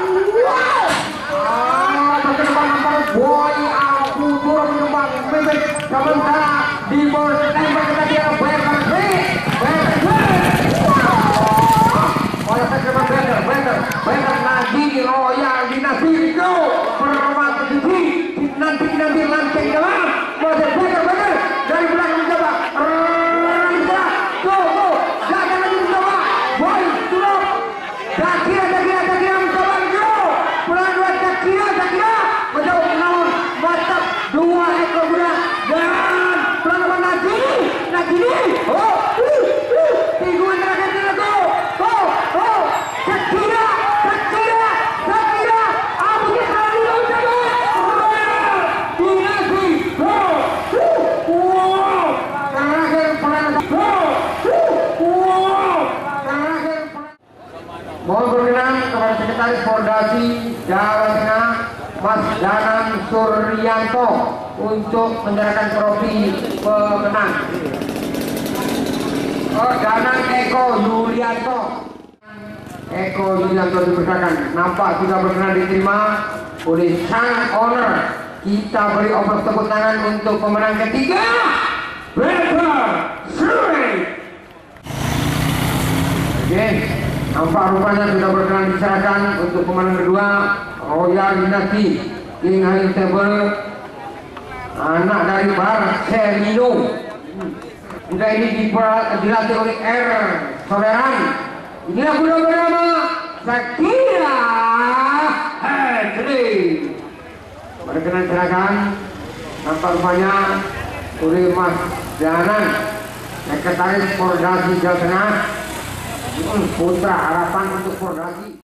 Berkembang antara Boy Abu turun berkembang memimpin sementara di bawah tembak kita dia Becker oleh Becker Nadine Royal Dinasti itu perempuan tertinggi nanti lantai dalam Becker dari belakang mencoba tuh gagal lagi mencoba Boy turun Zakira mencoba pelan-pelan Zakira mencoba menawan mantap 2 ekor kuda dan pelan-pelan Nadine tiguan terakhir Zakira Abu Bakar Dinasti terakhir pelan mohon berkenan kepada Sekretaris Pordasi Jawa Tengah Mas Danang Suryanto untuk menyerahkan trofi pemenang. Danang Eko Yulianto dipersilakan. Nampak sudah berkenan diterima oleh sang owner. Kita beri obat tepuk tangan untuk pemenang ketiga, Becker Suri. Oke, nampak rupanya sudah berkenan diserahkan untuk pemenang kedua, Royal Dinasti King High Table, anak dari Barcelino. Kuda ini dilatih oleh R. Soleran. Inilah kuda bernama Zakira Hedri. Berkenan serahkan nampak rupanya oleh Mas Danang, Sekretaris Pordasi Jawa Tengah, putra harapan untuk Pordasi.